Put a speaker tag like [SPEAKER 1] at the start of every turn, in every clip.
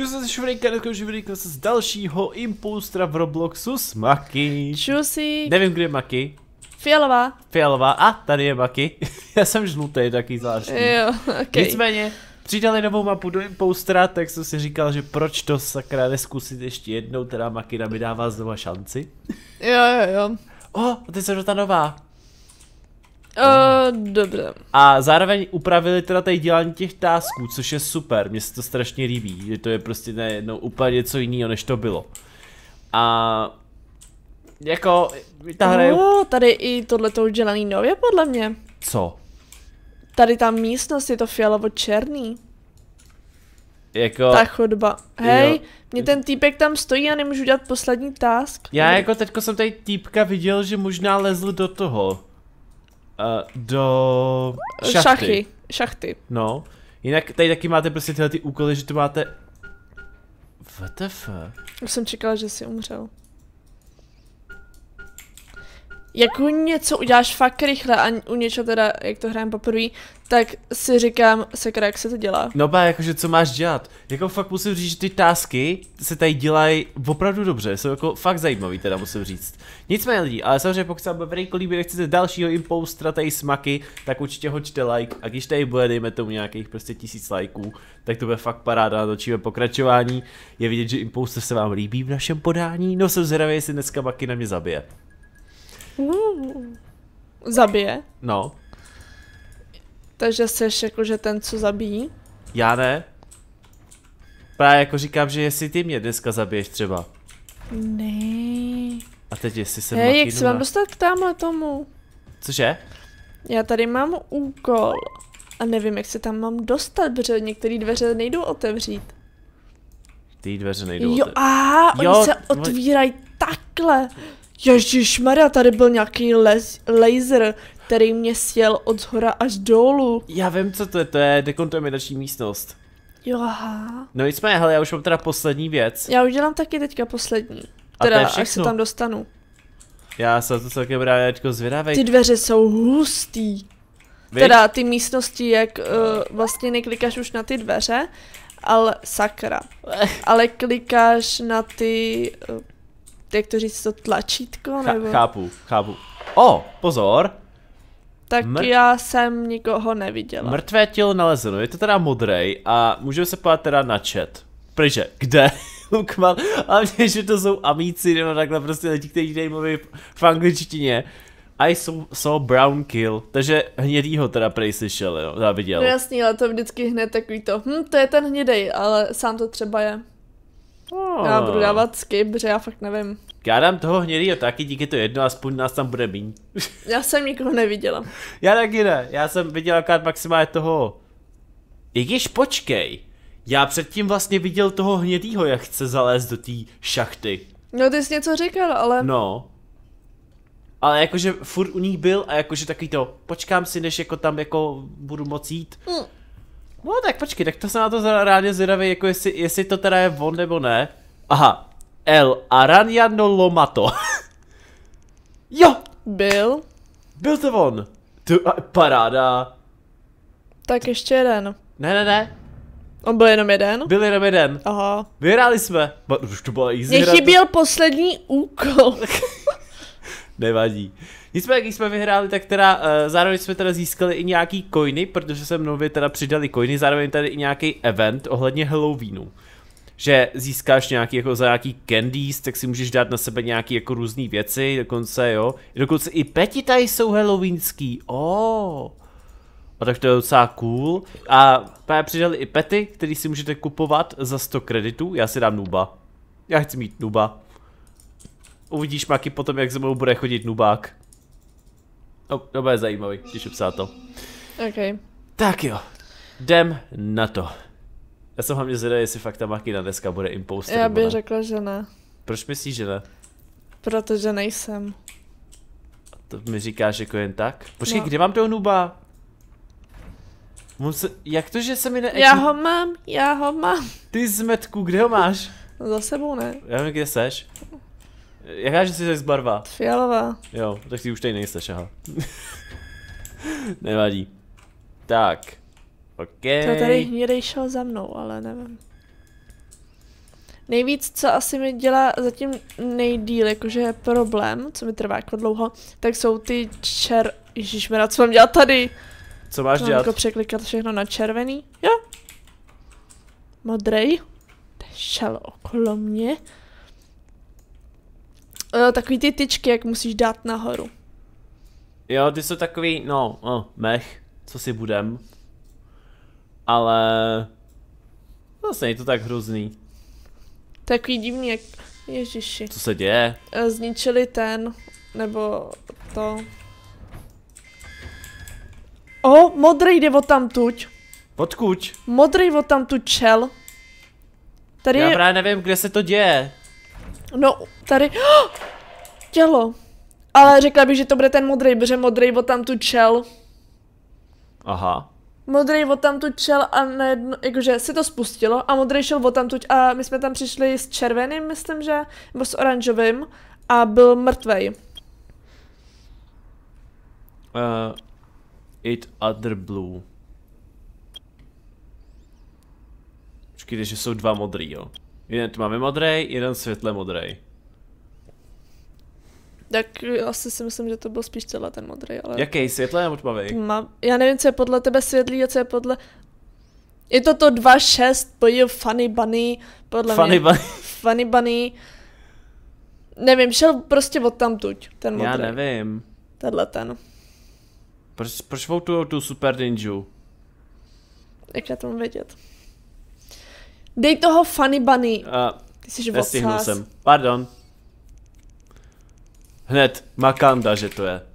[SPEAKER 1] Čus se Švrejka, dneska se z dalšího impulstra v Robloxu s Maki.
[SPEAKER 2] Čusí.
[SPEAKER 1] Nevím, kde je Maki.
[SPEAKER 2] Fialová.
[SPEAKER 1] Fialová, a tady je Maki. Já jsem žlutý, taky zvláštní.
[SPEAKER 2] Jo, okay.
[SPEAKER 1] Nicméně, přidali novou mapu do impulstra, tak jsem si říkal, že proč to sakra neskusit ještě jednou, teda Makina mi dává znova šanci.
[SPEAKER 2] Jo.
[SPEAKER 1] A teď se ta nová.
[SPEAKER 2] Dobře.
[SPEAKER 1] A zároveň upravili teda tady dělání těch tasků, což je super, mně se to strašně líbí, že to je prostě najednou úplně něco jiného, než to bylo. A jako, ta hra je...
[SPEAKER 2] Tady i tohleto udělaný nově podle mě.
[SPEAKER 1] Co?
[SPEAKER 2] Tady ta místnost je to fialovo-černý.
[SPEAKER 1] Jako...
[SPEAKER 2] Ta chodba. Hej,
[SPEAKER 1] Jo.
[SPEAKER 2] mě ten týpek tam stojí a nemůžu dělat poslední task.
[SPEAKER 1] Já jako teďko jsem tady týpka viděl, že možná lezl do toho. Do...
[SPEAKER 2] Šachty.
[SPEAKER 1] No. Jinak tady taky máte prostě tyhle ty úkoly, že tu máte... WTF?
[SPEAKER 2] Už jsem čekala, že jsi umřel. Jako něco uděláš fakt rychle a u něčeho teda, jak to hrajeme poprvé, tak si říkám, sakra, jak se to dělá.
[SPEAKER 1] No ba, jakože co máš dělat? Jako fakt musím říct, že ty tasky se tady dělají opravdu dobře, jsou jako fakt zajímavý teda musím říct. Nicméně lidi, ale samozřejmě pokud se vám videjko líbí, nechcete dalšího impulstra tady s Maki, tak určitě hoďte like a když tady bude, dejme tomu nějakých prostě 1000 lajků, tak to bude fakt paráda, natočíme pokračování. Je vidět, že impulstr se vám líbí v našem podání, no jsem zvědavý, jestli dneska Maki na mě zabije.
[SPEAKER 2] Zabije?
[SPEAKER 1] No.
[SPEAKER 2] Takže jsi jakože ten, co zabíjí?
[SPEAKER 1] Já ne. Právě jako říkám, že jestli ty mě dneska zabiješ třeba.
[SPEAKER 2] Ne.
[SPEAKER 1] A teď jestli jsem
[SPEAKER 2] Hej, jak se mám dostat k tamhle tomu?
[SPEAKER 1] Cože?
[SPEAKER 2] Já tady mám úkol. A nevím, jak se tam mám dostat, protože některé dveře nejdou otevřít.
[SPEAKER 1] Ty dveře nejdou.
[SPEAKER 2] Jo, oni se otvírají takhle. Ježišmarja, tady byl nějaký laser, který mě sjel od zhora až dolů.
[SPEAKER 1] Já vím, co to je dekontaminační místnost.
[SPEAKER 2] Jo, aha.
[SPEAKER 1] No nicméně, hele, já už mám teda poslední věc.
[SPEAKER 2] Já udělám taky teďka poslední.
[SPEAKER 1] A
[SPEAKER 2] Teda, až se tam dostanu.
[SPEAKER 1] Já jsem to celkem rád zvědavej.
[SPEAKER 2] Ty dveře jsou hustý.
[SPEAKER 1] Víš?
[SPEAKER 2] Teda ty místnosti, jak vlastně neklikáš už na ty dveře, ale sakra. Ale klikáš na ty... jak to říct, to tlačítko, nebo?
[SPEAKER 1] Chápu. Pozor.
[SPEAKER 2] Tak já jsem nikoho neviděla.
[SPEAKER 1] Mrtvé tělo nalezeno, je to teda modrej a můžeme se podívat teda na chat. Pryže, kde? Lukman, ale mě, že to jsou amíci, nebo takhle prostě lidi, kteří tady mluví v angličtině. I saw brown kill, takže hnědýho teda prej slyšel, jo, já viděl.
[SPEAKER 2] No jasný, ale to vždycky hned takový to je ten hnědej, ale sám to třeba je. Já budu dávat skip, protože já fakt nevím.
[SPEAKER 1] Já dám toho hnědýho taky, díky to jedno, aspoň nás tam bude míň.
[SPEAKER 2] Já jsem nikoho neviděla.
[SPEAKER 1] Já taky ne, já jsem viděl akorát maximálně toho. I když počkej, já předtím vlastně viděl toho hnědýho, jak chce zalézt do té šachty.
[SPEAKER 2] No ty jsi něco říkal, ale...
[SPEAKER 1] No. Ale jakože furt u nich byl a jakože takový to, počkám si, než jako tam jako budu moct jít. No tak počkej, tak to jsem na to rádi zvědavý, jako jestli to teda je on nebo ne. Aha, El Arañano Lomato. Jo! Byl to on. Paráda.
[SPEAKER 2] Tak ještě jeden.
[SPEAKER 1] Ne.
[SPEAKER 2] On byl jenom jeden?
[SPEAKER 1] Byl jenom jeden.
[SPEAKER 2] Aha.
[SPEAKER 1] Vyhráli jsme. Už to byla easy.
[SPEAKER 2] Mně chyběl poslední úkol.
[SPEAKER 1] Nevadí. Nicméně, když jsme vyhráli, tak teda zároveň jsme teda získali i nějaký coiny, protože se nově teda přidali coiny, zároveň tady i nějaký event ohledně Halloweenu. Že získáš nějaký, jako za nějaký candies, tak si můžeš dát na sebe nějaký jako různý věci, dokonce jo. Dokonce i peti tady jsou halloweenský, A tak to je docela cool. A právě přidali i pety, který si můžete kupovat za 100 kreditů, já si dám nooba. Já chci mít nooba. Uvidíš, Maki, potom, jak ze mnou bude chodit nubák. To bude zajímavý, těším se na to.
[SPEAKER 2] Okay.
[SPEAKER 1] Tak jo, jdem na to. Já jsem hlavně zvědavý, jestli fakt ta Makina dneska bude imposter.
[SPEAKER 2] Já bych řekla, že ne.
[SPEAKER 1] Proč myslíš, že ne?
[SPEAKER 2] Protože nejsem.
[SPEAKER 1] To mi říkáš jako jen tak? Počkej, no. Kde mám toho nuba? Jak to, že se mi ne...
[SPEAKER 2] Já ho mám.
[SPEAKER 1] Ty zmetku, kde ho máš?
[SPEAKER 2] No za sebou ne.
[SPEAKER 1] Já nevím, kde seš. Jaká, že jsi z barva?
[SPEAKER 2] Fialová.
[SPEAKER 1] Jo, tak ty už tady nejseš, aha. Nevadí. Tak. OK.
[SPEAKER 2] To tady hnědej šel za mnou, ale nevím. Nejvíc, co asi mi dělá zatím nejdýl, jakože je problém, co mi trvá jako dlouho, tak jsou ty Ježišmarja, co mám dělat tady?
[SPEAKER 1] Co máš dělat?
[SPEAKER 2] Jako překlikat všechno na červený? Jo. Modrej. Šel okolo mě. Takový ty tyčky, jak musíš dát nahoru.
[SPEAKER 1] Jo, ty jsou takový, mech, co si budem. Ale... Vlastně je to tak hrozný.
[SPEAKER 2] Takový divný, jak... Ježiši.
[SPEAKER 1] Co se děje?
[SPEAKER 2] Zničili nebo to... Modrej jde odtamtuť.
[SPEAKER 1] Odkud?
[SPEAKER 2] Modrej odtamtuť čel. Tady
[SPEAKER 1] Já
[SPEAKER 2] je...
[SPEAKER 1] právě nevím, kde se to děje.
[SPEAKER 2] No, tady... Tělo. Ale řekla bych, že to bude ten modrej, protože modrej odtamtuť čel.
[SPEAKER 1] Aha.
[SPEAKER 2] Modrej odtamtuť šel a najednou, jakože se to spustilo a modrej šel odtamtuť a my jsme tam přišli s červeným, myslím, že, nebo s oranžovým a byl mrtvej.
[SPEAKER 1] It other blue. Počkejte, že jsou dva modrý, jo. Jeden tmavě modrej, jeden světle modrej.
[SPEAKER 2] Tak asi si myslím, že to byl spíš celý ten modrý, ale...
[SPEAKER 1] Jaký, světlý nebo tmavý?
[SPEAKER 2] Já nevím, co je podle tebe světlý a co je podle... Je to 2.6, pojil Funny Bunny, podle
[SPEAKER 1] Funny
[SPEAKER 2] mě.
[SPEAKER 1] Bunny.
[SPEAKER 2] Funny Bunny. Nevím, šel prostě odtamtuť, ten modrý.
[SPEAKER 1] Já nevím.
[SPEAKER 2] Tenhle ten.
[SPEAKER 1] Proč voutujou tu Super Ninju?
[SPEAKER 2] Jak já to mám vědět? Dej toho Funny Bunny. Ty jsi
[SPEAKER 1] nestihnul
[SPEAKER 2] odsás.
[SPEAKER 1] jsem. Pardon. Hned, Makanda, že to je.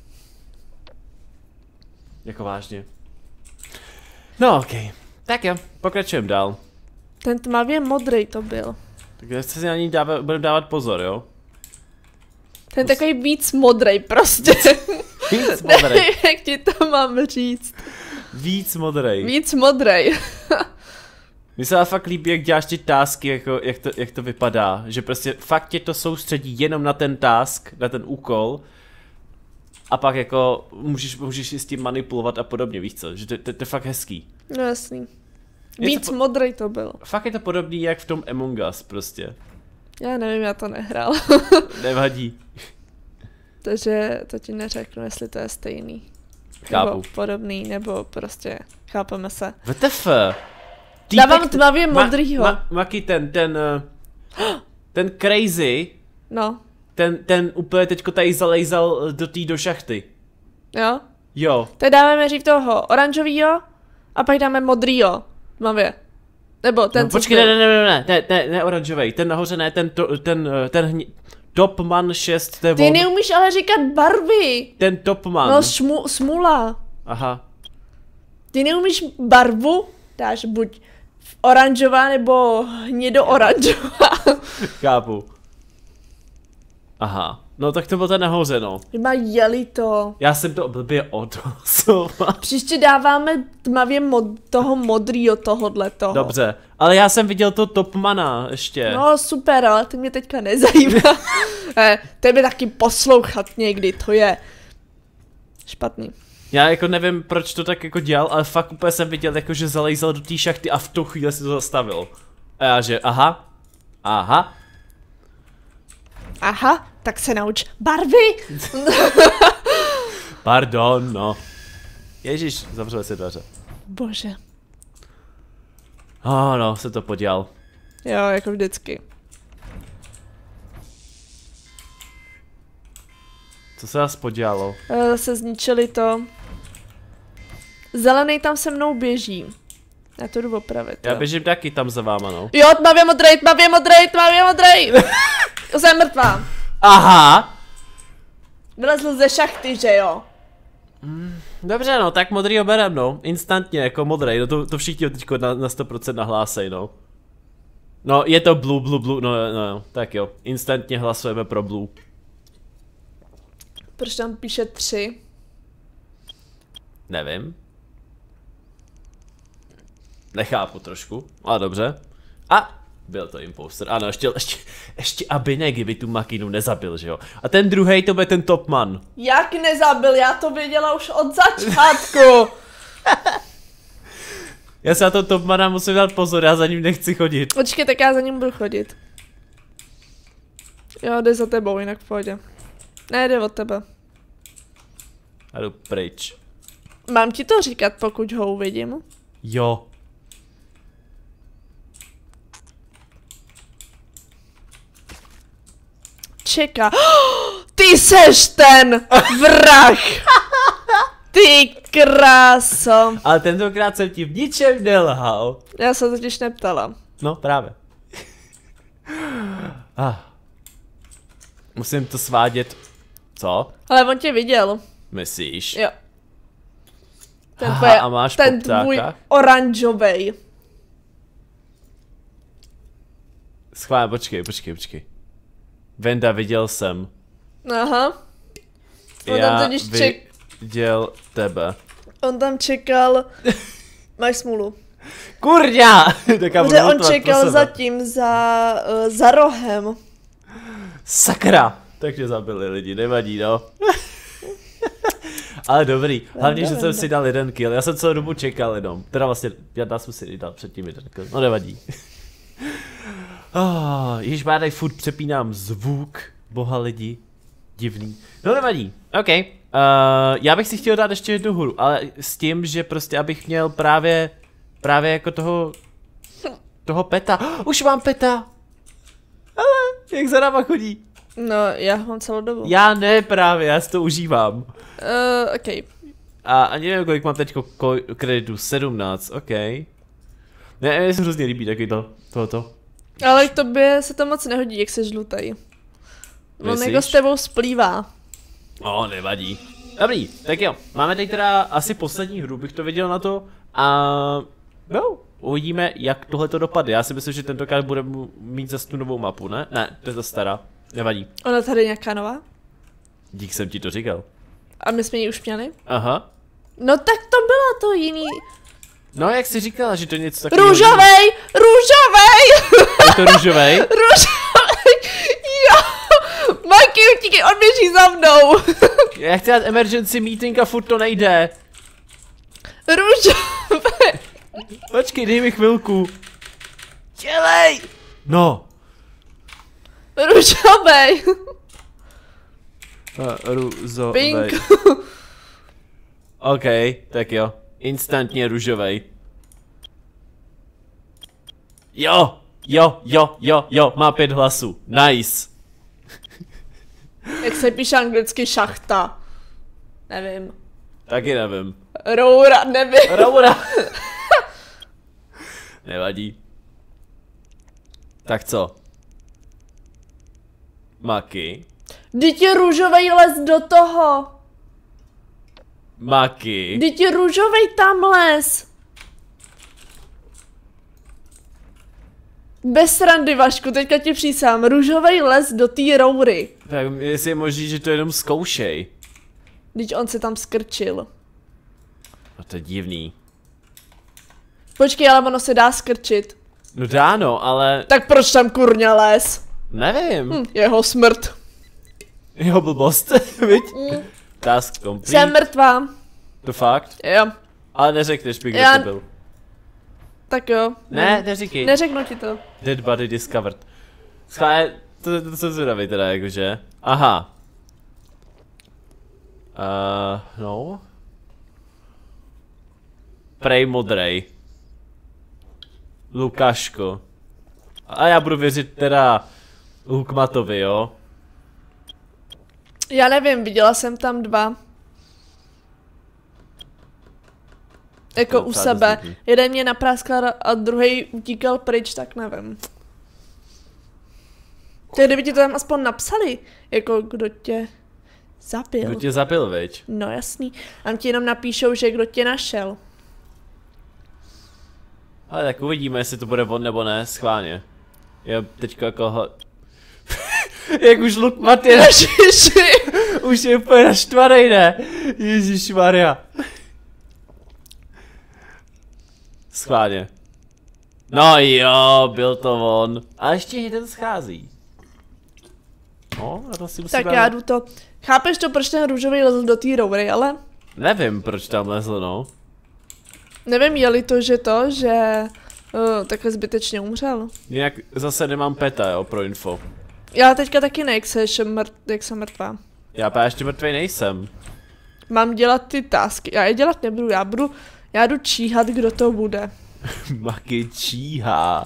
[SPEAKER 1] Jako vážně. No okej. Tak jo, pokračujeme dál.
[SPEAKER 2] Ten tmavě modrý to byl.
[SPEAKER 1] Tak se si na ní budeme dávat pozor, jo?
[SPEAKER 2] Ten takový víc modrý prostě.
[SPEAKER 1] Víc modrej.
[SPEAKER 2] Jak ti to mám říct?
[SPEAKER 1] Víc modrej.
[SPEAKER 2] Víc modrý.
[SPEAKER 1] Mně se fakt líbí, jak děláš ty tasky, jako jak to vypadá. Že prostě fakt tě to soustředí jenom na ten task, na ten úkol. A pak jako můžeš si s tím manipulovat a podobně, víš co? Že to je fakt hezký.
[SPEAKER 2] No jasný. Víc modrý to byl.
[SPEAKER 1] Fakt je to podobný jak v tom Among Us prostě.
[SPEAKER 2] Já nevím, já to nehrál.
[SPEAKER 1] Nevadí.
[SPEAKER 2] Takže to ti neřeknu, jestli to je stejný.
[SPEAKER 1] Chápu.
[SPEAKER 2] Nebo podobný, nebo prostě chápeme se.
[SPEAKER 1] WTF?
[SPEAKER 2] Dávám tmavě modrýho.
[SPEAKER 1] Maki ten crazy,
[SPEAKER 2] No.
[SPEAKER 1] ten úplně teďko tady zalejzal do šachty.
[SPEAKER 2] Jo?
[SPEAKER 1] Jo.
[SPEAKER 2] Teď dáme nejdřív toho oranžovýho a pak dáme modrýho. Tmavě. Nebo ten,
[SPEAKER 1] No, počkej, ne oranžovej, ten nahoře ne, ten Topman 6, to je
[SPEAKER 2] Ty neumíš ale říkat barvy.
[SPEAKER 1] Ten Topman.
[SPEAKER 2] No smula.
[SPEAKER 1] Aha.
[SPEAKER 2] Ty neumíš barvu? Dáš buď oranžová nebo hnědo-oranžová.
[SPEAKER 1] Chápu. Aha. No tak to byl ten nahoře, no.
[SPEAKER 2] Má jeli to.
[SPEAKER 1] Já jsem to blbě odhlasoval.
[SPEAKER 2] Příště dáváme tmavě toho modrýho tohodletoho.
[SPEAKER 1] Dobře, ale já jsem viděl to Topmana ještě.
[SPEAKER 2] No super, ale to mě teďka nezajímá. Tebe taky poslouchat někdy, to je špatný.
[SPEAKER 1] Já jako nevím, proč to tak jako dělal, ale fakt úplně jsem viděl, jako že zalejzal do té šachty a v tu chvíli si to zastavil. A já že, aha,
[SPEAKER 2] tak se nauč barvy.
[SPEAKER 1] Pardon, no. Ježíš, zavřeli si dveře.
[SPEAKER 2] Bože.
[SPEAKER 1] No, se to podělal.
[SPEAKER 2] Jo, jako vždycky.
[SPEAKER 1] Co se nás podělalo?
[SPEAKER 2] Se zničili to. Zelený tam se mnou běží. Já to jdu opravit.
[SPEAKER 1] Já běžím taky tam za váma, no.
[SPEAKER 2] Jo, tmavě modrej. Jsem mrtvá.
[SPEAKER 1] Aha!
[SPEAKER 2] Vylezl ze šachty, že jo?
[SPEAKER 1] Dobře, no, tak modrý berem, no. Instantně, jako modrej, no to všichni teďko na 100% nahlásej, no. No, je to blue, no, tak jo. Instantně hlasujeme pro blue.
[SPEAKER 2] Proč tam píše 3?
[SPEAKER 1] Nevím. Nechápu trošku, ale dobře. A byl to imposter. Ano, ještě aby ne, kdyby tu makinu nezabil, že jo. A ten druhej to bude ten Topman.
[SPEAKER 2] Jak nezabil? Já to věděla už od začátku.
[SPEAKER 1] Já se na to Topmana musím dát pozor, já za ním nechci chodit.
[SPEAKER 2] Počkej, tak já za ním budu chodit. Jo, jde za tebou, jinak v pohodě. Ne, jde od tebe.
[SPEAKER 1] A jdu pryč.
[SPEAKER 2] Mám ti to říkat, pokud ho uvidím?
[SPEAKER 1] Jo.
[SPEAKER 2] Čeká. Ty seš ten vrah! Ty kráso.
[SPEAKER 1] Ale tentokrát jsem ti v ničem nelhal.
[SPEAKER 2] Já se totiž neptala.
[SPEAKER 1] No, právě. Musím to svádět. Co?
[SPEAKER 2] Ale on tě viděl.
[SPEAKER 1] Myslíš?
[SPEAKER 2] Jo. Ten,
[SPEAKER 1] A máš
[SPEAKER 2] ten
[SPEAKER 1] poptáka?
[SPEAKER 2] tvůj oranžovej.
[SPEAKER 1] Schválně, počkej. Venda, viděl jsem.
[SPEAKER 2] Aha.
[SPEAKER 1] Já viděl tebe.
[SPEAKER 2] On tam čekal. Máš smůlu.
[SPEAKER 1] Kurňa!
[SPEAKER 2] Protože on čekal zatím za rohem.
[SPEAKER 1] Sakra! Takže zabili lidi, nevadí, no. Ale dobrý, hlavně, že jsem si dal jeden kill, já jsem celou dobu čekal jenom. Teda vlastně, já jsem si dal předtím jeden kill, no nevadí. Již bádaj, furt přepínám zvuk, boha lidi, divný. No nevadí, ok. Já bych si chtěl dát ještě jednu hru, ale s tím, že prostě abych měl právě jako toho peta. Už mám peta! Ale, jak za náma chodí?
[SPEAKER 2] No, já mám celou dobu.
[SPEAKER 1] Já ne právě, já si to užívám.
[SPEAKER 2] Ok.
[SPEAKER 1] A ani nevím, kolik mám teď kreditu, 17, ok. Ne, mně se hrozně líbí taky tohoto.
[SPEAKER 2] Ale k tobě se to moc nehodí, jak jsi žlutej. On jako s tebou splývá.
[SPEAKER 1] Nevadí. Dobrý, tak jo, máme teď teda asi poslední hru, bych to viděl na to. A no, uvidíme, jak tohle to dopadne. Já si myslím, že tentokrát budeme mít zase tu novou mapu, ne? Ne, to je ta stará. Nevadí.
[SPEAKER 2] Ona tady nějaká nová?
[SPEAKER 1] Dík, jsem ti to říkal.
[SPEAKER 2] A my jsme ji už měli?
[SPEAKER 1] Aha.
[SPEAKER 2] No tak to bylo to jiný.
[SPEAKER 1] No, jak jsi říkala, že to je něco takového.
[SPEAKER 2] Růžovej! Růžovej!
[SPEAKER 1] Je to růžovej?
[SPEAKER 2] Růžovej! Jo! Maki, utíkej, on běží za mnou!
[SPEAKER 1] Já chci dát emergency meeting a furt to nejde.
[SPEAKER 2] Růžovej!
[SPEAKER 1] Počkej, dej mi chvilku. Dělej! No.
[SPEAKER 2] Růžovej!
[SPEAKER 1] Růzovej.
[SPEAKER 2] Pink.
[SPEAKER 1] OK, tak jo. Instantně růžovej. Jo, má 5 hlasů. Nice.
[SPEAKER 2] Jak se píše anglicky šachta? Nevím.
[SPEAKER 1] Taky nevím.
[SPEAKER 2] Roura, nevím.
[SPEAKER 1] Roura. Nevadí. Tak co? Maki.
[SPEAKER 2] Vždyť je růžovej les do toho.
[SPEAKER 1] Maki.
[SPEAKER 2] Vždyť je růžovej tam les. Bez srandy, Vašku, teďka ti přísám. Růžovej les do té roury.
[SPEAKER 1] Tak jestli je možný, že to jenom zkoušej.
[SPEAKER 2] Vždyť on se tam skrčil.
[SPEAKER 1] No to je divný.
[SPEAKER 2] Počkej, ale ono se dá skrčit.
[SPEAKER 1] No dáno, ale...
[SPEAKER 2] Tak proč tam kurňa les?
[SPEAKER 1] Nevím.
[SPEAKER 2] Jeho smrt.
[SPEAKER 1] Jeho blbost, viď? Task complete.
[SPEAKER 2] Jsem mrtvá.
[SPEAKER 1] To fakt?
[SPEAKER 2] Jo.
[SPEAKER 1] Ale neřekneš mi, kde to byl.
[SPEAKER 2] Tak jo.
[SPEAKER 1] Ne, neříkej.
[SPEAKER 2] Neřeknu ti to.
[SPEAKER 1] Dead body discovered. Schválně, to jsem zvědavý teda, jakože. Aha. No. Prej modrej. Lukáško. A já budu věřit teda Lukmatovi, jo?
[SPEAKER 2] Já nevím, viděla jsem tam 2. Jako
[SPEAKER 1] No,
[SPEAKER 2] u sebe. Jeden mě napráskal a druhý utíkal pryč, tak nevím. Tak kdyby ti to tam aspoň napsali, jako kdo tě zabil.
[SPEAKER 1] Kdo tě zabil, viď?
[SPEAKER 2] No jasný. Tam ti jenom napíšou, že kdo tě našel.
[SPEAKER 1] Ale tak uvidíme, jestli to bude on nebo ne, schválně. Já teďko jako... Jak už Lukmat je už je úplně naštvanej, ne? Ježišmarja. Schválně. No jo, byl to on. A ještě jeden schází. No, a to si musím...
[SPEAKER 2] Tak já jdu to... Chápeš to, proč ten růžový lezl do té roury, ale?
[SPEAKER 1] Nevím, proč tam lezl, no.
[SPEAKER 2] Nevím, je-li to, že takhle zbytečně umřel.
[SPEAKER 1] Jinak zase nemám peta, jo, pro info.
[SPEAKER 2] Já teďka taky ne, jak jsem mrtvá.
[SPEAKER 1] Já právě ještě mrtvej nejsem.
[SPEAKER 2] Mám dělat ty tasky, já je dělat nebudu, já jdu číhat, kdo to bude.
[SPEAKER 1] Maki číhá.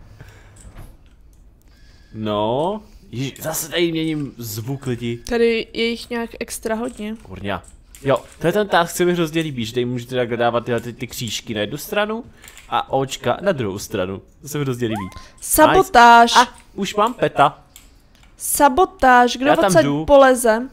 [SPEAKER 1] No, zase tady měním zvuk lidi.
[SPEAKER 2] Tady je jich nějak extra hodně.
[SPEAKER 1] Kurňa. Jo, to je ten task, se mi hrozně líbí, že tady můžete tak dávat ty křížky na jednu stranu a očka na druhou stranu. To se mi hrozně líbí.
[SPEAKER 2] Sabotáž.
[SPEAKER 1] Nice. A už mám peta.
[SPEAKER 2] Sabotáž, kdo odsaď poleze?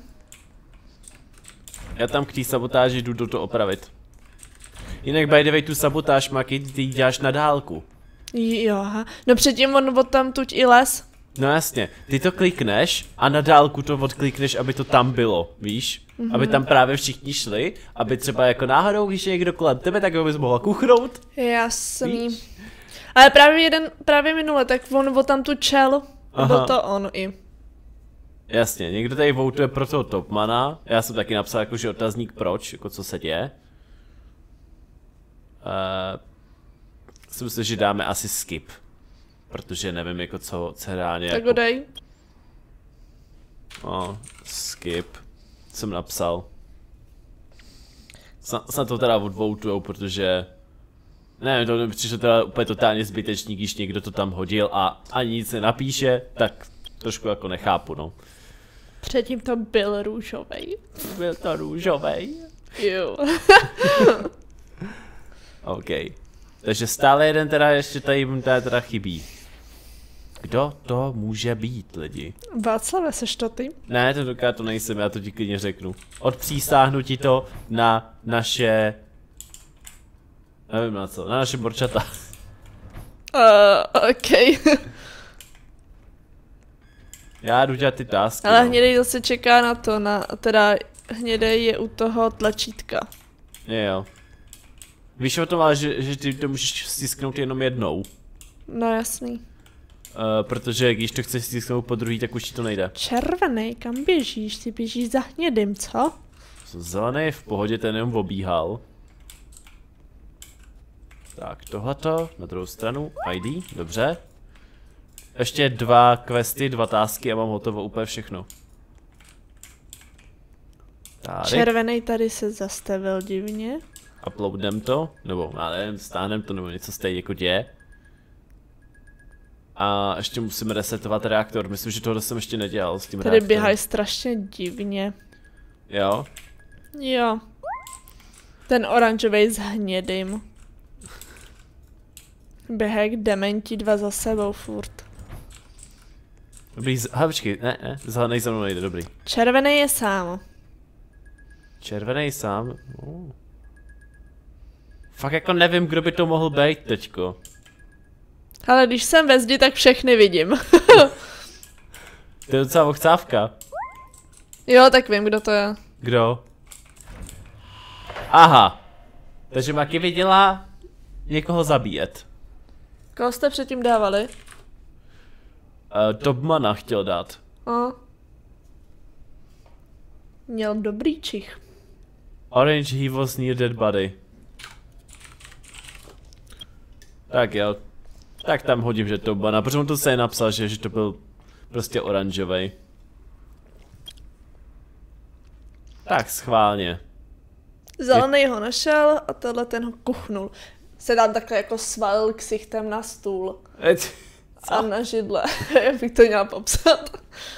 [SPEAKER 1] Já tam k té sabotáži jdu to opravit. Jinak by the way, tu sabotáž, Maki, ty ji děláš na dálku.
[SPEAKER 2] Jo, aha. No předtím on od tam tuď i les.
[SPEAKER 1] No jasně, ty to klikneš a na dálku to odklikneš, aby to tam bylo, víš? Aby tam právě všichni šli, aby třeba jako náhodou, když je někdo kolem tebe, tak ho bys mohla kuchnout.
[SPEAKER 2] Jasný. Ale právě minule, tak on od tam tu čel, byl to on i.
[SPEAKER 1] Jasně, někdo tady voutuje pro toho topmana, já jsem taky napsal jakože otazník proč, jako co se děje. Myslím, že dáme asi skip. Protože nevím jako co reálně
[SPEAKER 2] tak
[SPEAKER 1] jako...
[SPEAKER 2] ho dej.
[SPEAKER 1] Skip. Jsem napsal. Snad to teda odvoutujou, protože... Ne, to mi přišlo teda úplně totálně zbytečný, když někdo to tam hodil a ani nic nenapíše, tak trošku jako nechápu, no.
[SPEAKER 2] Předtím to byl růžovej.
[SPEAKER 1] Byl to růžovej?
[SPEAKER 2] Jo.
[SPEAKER 1] OK. Takže stále jeden teda ještě tady teda chybí. Kdo to může být, lidi?
[SPEAKER 2] Václave, seš to ty?
[SPEAKER 1] Ne, to nejsem, já to ti klidně řeknu. Odpřísáhnu ti to na naše... Nevím na co, na naše borčata.
[SPEAKER 2] OK.
[SPEAKER 1] Já jdu dělat ty tasky.
[SPEAKER 2] Ale
[SPEAKER 1] no.
[SPEAKER 2] hnědej zase čeká na to, teda hnědej je u toho tlačítka.
[SPEAKER 1] Jo. Víš o tom, ale že ty to můžeš stisknout jenom jednou.
[SPEAKER 2] No jasný.
[SPEAKER 1] Protože když to chceš stisknout po druhý, tak už ti to nejde.
[SPEAKER 2] Červený, kam běžíš? Ty běžíš za hnědým, co?
[SPEAKER 1] Zelený je v pohodě, ten jenom obíhal. Tak, tohleto, na druhou stranu, ID, dobře. Ještě 2 questy, 2 tasky a mám hotovo úplně všechno. Tady.
[SPEAKER 2] Červený tady se zastavil divně.
[SPEAKER 1] Uploadnem to, nebo já nevím, stáhnem to, nebo něco stejně jako děje. A ještě musíme resetovat reaktor, myslím, že tohle jsem ještě nedělal s tím
[SPEAKER 2] tady
[SPEAKER 1] reaktorem.
[SPEAKER 2] běhají strašně divně.
[SPEAKER 1] Jo?
[SPEAKER 2] Jo. Ten oranžový s hnědým. Běhají jak dementi 2 za sebou furt.
[SPEAKER 1] Dobrý, počkej, ne, zelený za mnou nejde, dobrý.
[SPEAKER 2] Červený je sám.
[SPEAKER 1] Červený sám? Fakt jako nevím, kdo by to mohl být teďko.
[SPEAKER 2] Ale když jsem ve zdi, tak všechny vidím.
[SPEAKER 1] To je docela ochcávka.
[SPEAKER 2] Jo, tak vím, kdo to je.
[SPEAKER 1] Kdo? Aha. Takže Maki viděla někoho zabíjet.
[SPEAKER 2] Koho jste předtím dávali?
[SPEAKER 1] Topmana chtěl dát.
[SPEAKER 2] Měl dobrý čich.
[SPEAKER 1] Orange, he was near dead body. Tak jo. Tak tam hodím, že Topmana, protože on to se napsal, že to byl prostě oranžovej. Tak schválně.
[SPEAKER 2] Zelený ho našel a tenhle ten ho kuchnul. Se tam takhle jako svalil ksichtem na stůl. A na židle. Jak bych to měla popsat.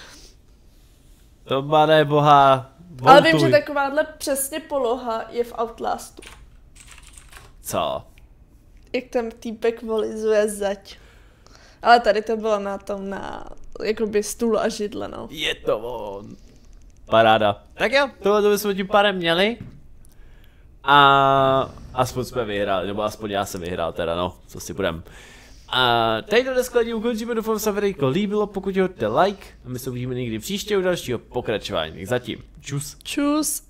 [SPEAKER 1] Topmane boha. Voltuj.
[SPEAKER 2] Ale vím, že takováhle přesně poloha je v Outlastu.
[SPEAKER 1] Co?
[SPEAKER 2] Jak tam týpek volizuje zeď. Ale tady to bylo na tom jakoby stůl a židle, no.
[SPEAKER 1] Je to on. Paráda. Tak jo, tohle bychom tím pádem měli. A aspoň jsme vyhráli, nebo aspoň já jsem vyhrál teda, no, co si budem. A tady to dneska ukončíme, doufám, se videjko líbilo, pokud hodíte like. A my se uvidíme někdy příště u dalšího pokračování. Tak zatím. Čus.
[SPEAKER 2] Čus.